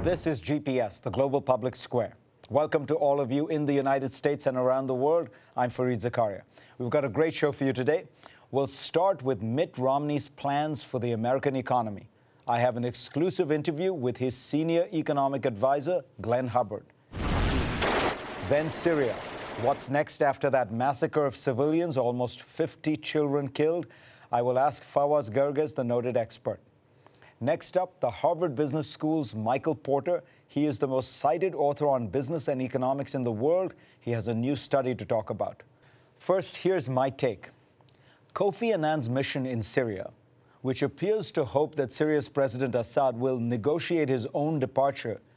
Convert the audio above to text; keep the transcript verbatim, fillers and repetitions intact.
This is G P S, the Global Public Square. Welcome to all of you in the United States and around the world. I'm Fawaz Zakaria. We've got a great show for you today. We'll start with Mitt Romney's plans for the American economy. I have an exclusive interview with his senior economic advisor, Glenn Hubbard. Then Syria. What's next after that massacre of civilians, almost fifty children killed? I will ask Fawaz Gerges, the noted expert. Next up, the Harvard Business School's Michael Porter. He is the most cited author on business and economics in the world. He has a new study to talk about. First, here's my take. Kofi Annan's mission in Syria, which appears to hope that Syria's President Assad will negotiate his own departure,